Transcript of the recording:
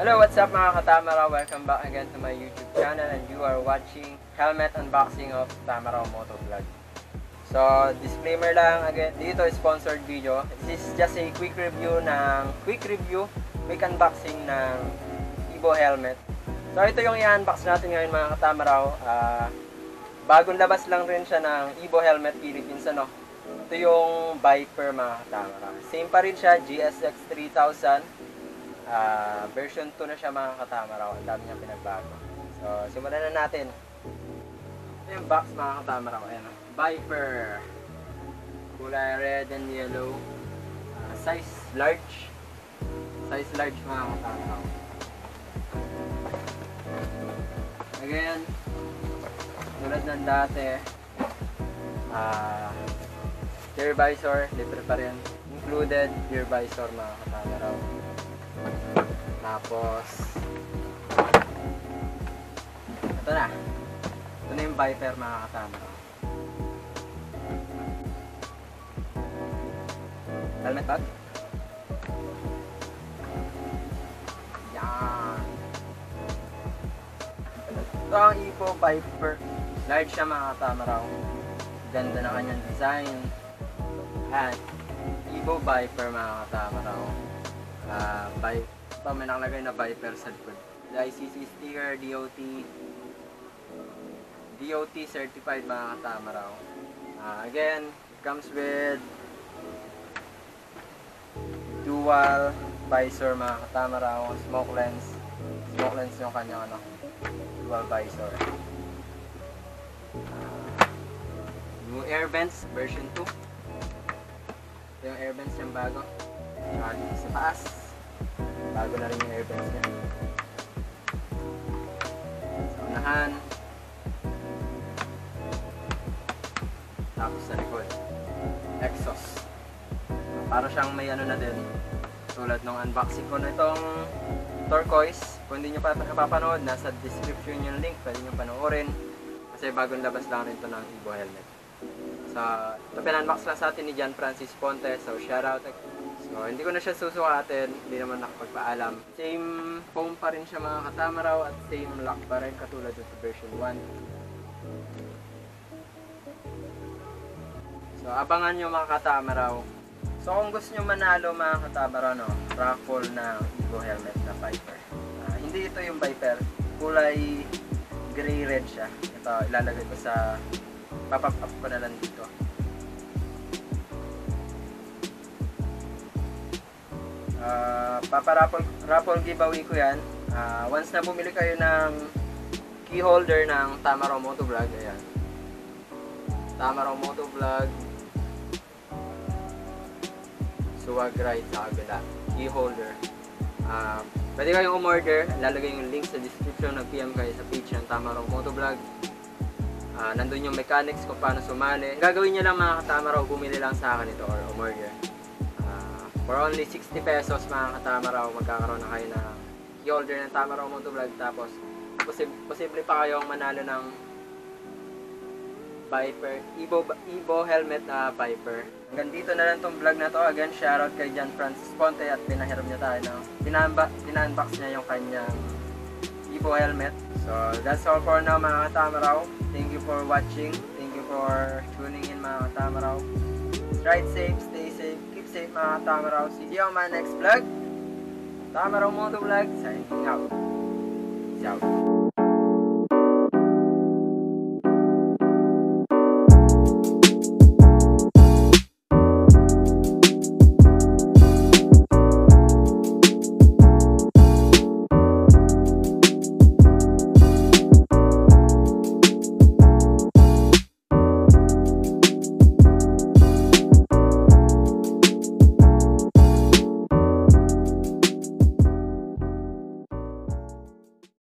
Hello, what's up mga katamara? Welcome back again to my YouTube channel and you are watching helmet unboxing of Tamaraw Motovlog. So, disclaimer lang again, dito sponsored video. This is just a quick unboxing ng Evo helmet. So, ito yung i-unbox natin ngayon mga katamaraw. Bagong labas lang rin siya ng Evo helmet Philippines, ano. Ito yung Viper mga katamaraw. Same pa rin siya, GSX 3000. Version 2 na siya mga katamaraw. Ang dami niyang pinagbago. So, simulan na natin. Ito yung box mga katamaraw. Ayan, Viper. Kulay red and yellow. Size large. Size large mga katamaraw. Again, tulad ng dati, rear visor, libre pa rin. Included rear visor mga katamaraw. Tapos ito na yung Viper mga katamaraw. Helmet bag. Yan. Ito ang Evo Viper. Large siya mga katamaraw. Ganda na kanyang design. At Evo Viper mga katamaraw. Ito may nakalagay na Viper sa likod. The ICC sticker, DOT certified mga katamaraw. Again, it comes with dual visor mga katamaraw, smoke lens yung kanyang dual visor. New air vents version 2. Ito yung air vents yung bago. Sa taas, bago na rin yung air vents niya. Sa unahan, tapos sa likod, exhaust. Para siyang may na din, tulad ng unboxing ko na itong turquoise. Kung hindi nyo pa napapanood, nasa description yung link, pwede nyo panoorin kasi bagong labas lang rin ito ng Evo helmet. So, ito pinunbox lang sa atin ni John Francis Ponte, so shoutout. So, hindi ko na siya susukatin, hindi naman nakapagpaalam. Same foam pa rin siya mga katamaraw at same lock pa rin katulad sa version 1. So, abangan nyo mga katamaraw. So, kung gusto nyo manalo mga katamaraw, raffle na Evo helmet na Viper. Hindi ito yung Viper, kulay gray-red siya. Ito, ilalagay ko sa pop-up ko na lang dito. Raffle giveaway ko yan. Once na bumili kayo ng key holder ng Tamaraw Motovlog, ayan. Tamaraw Motovlog Swag Ride sa kabila. Key holder. Pwede kayong umorder. Lalagay yung link sa description. Nag-PM kayo sa page ng Tamaraw Motovlog. Nandun yung mechanics kung paano sumali. Gagawin nyo lang mga katamaraw, bumili lang sa akin ito or umorder. For only 60 pesos mga katamaraw, magkakaroon na kayo ng key holder ng Tamaraw Motovlog. Tapos, posible pa kayong manalo ng Viper, Evo helmet na Viper. Hanggang dito na lang tong vlog na to. Again, shoutout kay John Francis Ponte at pinahiram niya tayo ng pinunbox niya yung kanyang Evo helmet. So, that's all for now mga katamaraw. Thank you for watching. Thank you for tuning in mga katamaraw. Ride safe, stay safe, keep safe mga katamaraw. See you on my next vlog. Tamaraw Motovlog signing out. Peace out.